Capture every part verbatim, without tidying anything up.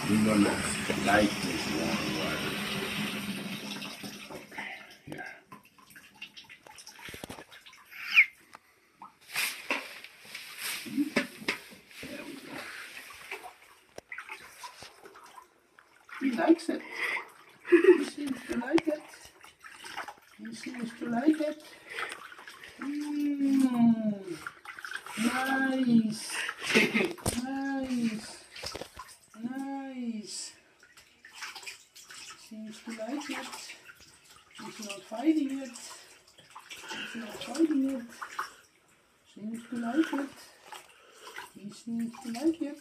You're gonna like this warm water. Okay, here. There we go. He likes it. He seems to like it. He seems to like it. Mmm. Nice. Nice. Nice. Seems to like it. He's not fighting it. He's not fighting it. Seems to like it. He seems to like it.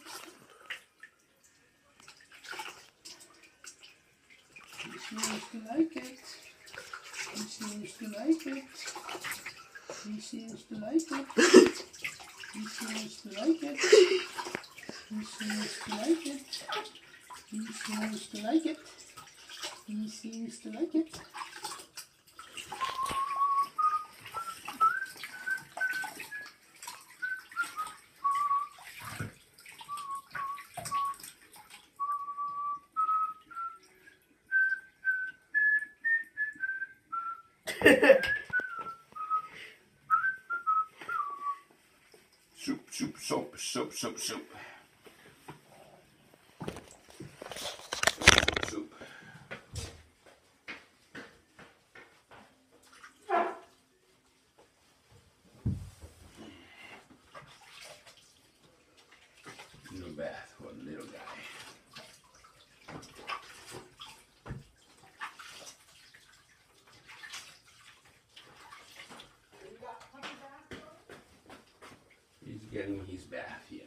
He seems to like it. He seems to like it. He seems to like it. He seems to like it. He seems to like it. He seems to like it. He seems to like it. Soup, soup, soap, soup, soup, soup. Soup. Little bath for the little guy. He's getting his bath here.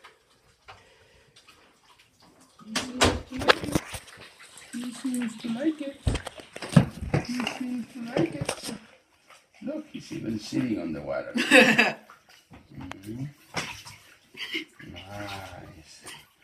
He seems to like it. He seems to like it. Look, he's even sitting on the water. Mm-hmm. Nice.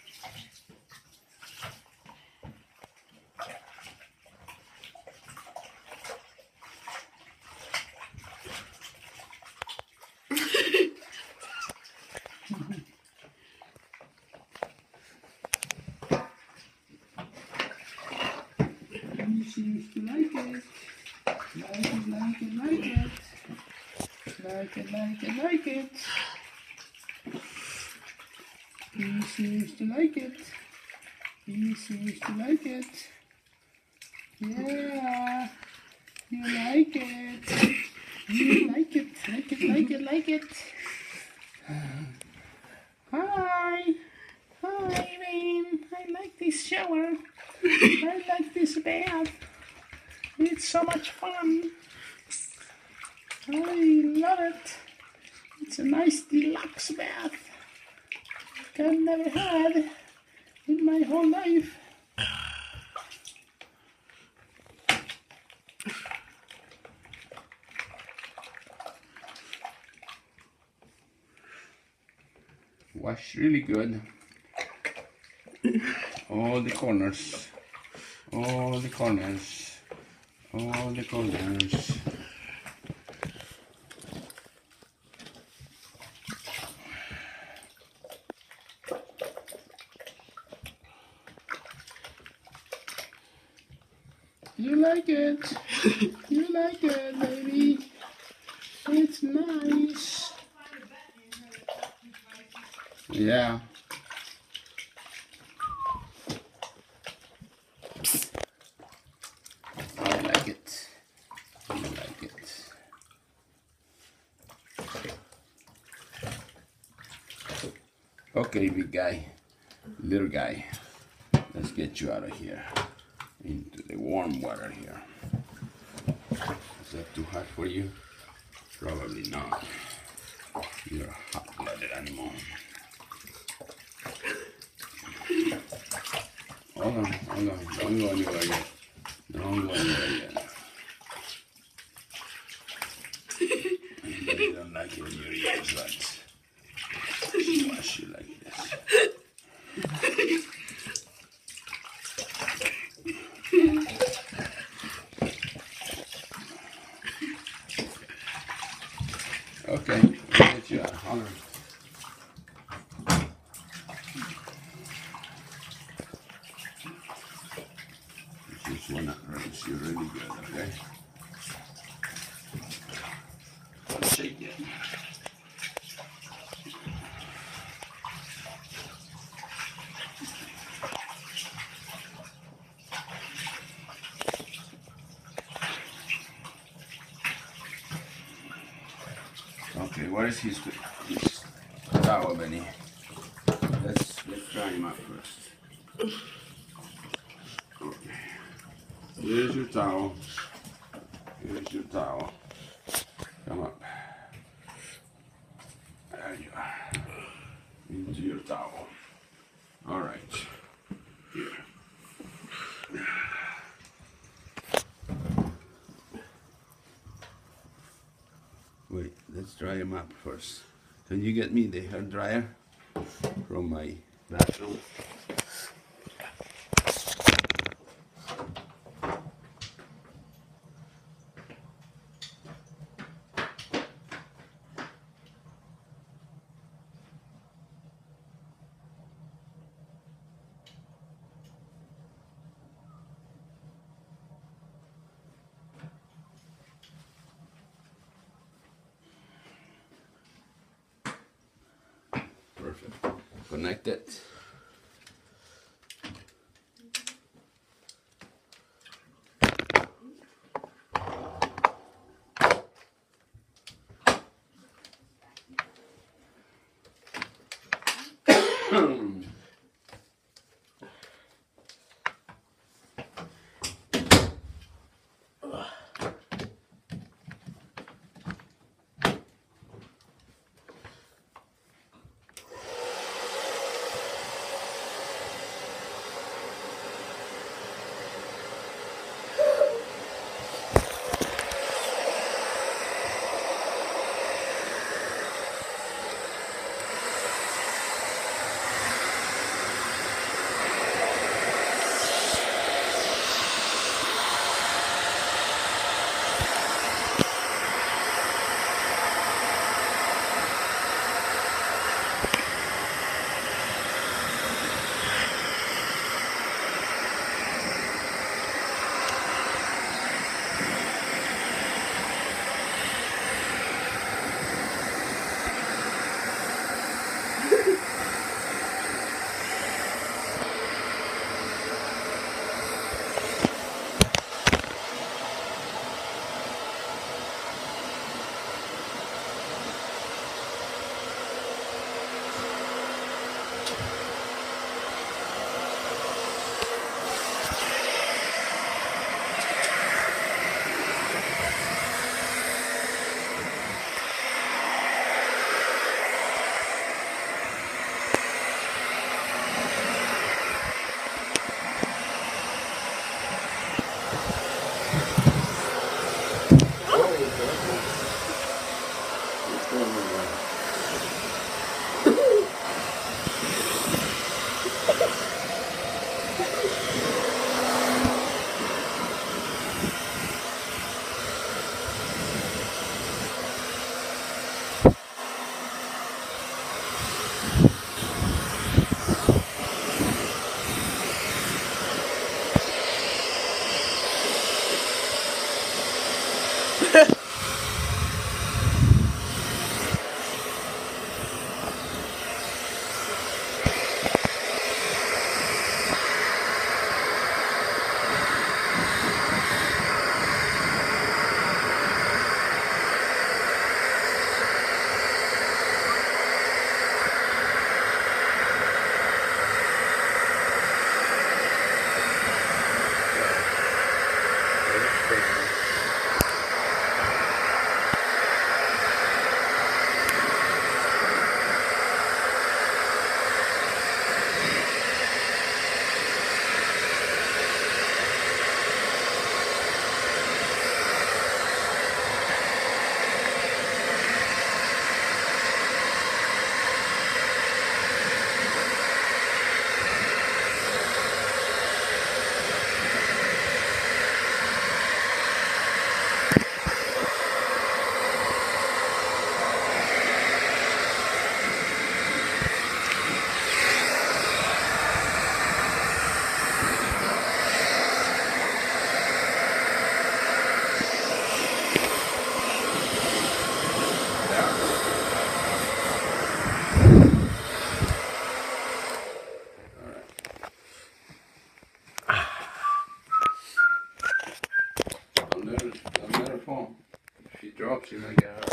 He seems to like it. Like it, like it, like it. Like it, like it, like it. He seems to like it. He seems to like it. Yeah. You like it. You like it. Like it, like it, like it. Hi. Hi, Rain. I like this shower. I like this bath. It's so much fun. I love it. It's a nice deluxe bath. I've never had in my whole life. Wash really good. All the corners. All the corners. All the corners. You like it. You like it, baby. It's nice. Yeah. I like it. I like it. Okay, big guy. Little guy. Let's get you out of here. Into the warm water here. Is that too hot for you? Probably not. You're a hot-blooded animal. Hold on, hold on. Don't go anywhere yet. Don't go anywhere yet. You don't like it when your ears wet. Wash you like this. Okay, I'll get you out. Hold on. just want to rinse you really good, okay? Let's shake it. Okay, where is his, his towel, Benny? Let's, let's dry him up first. Okay. Here's your towel. Here's your towel. Come up. There you are. Into your towel. All right. Here. Wait, let's dry him up first. Can you get me the hair dryer from my bathroom? Perfect. Connect it. watching my garden.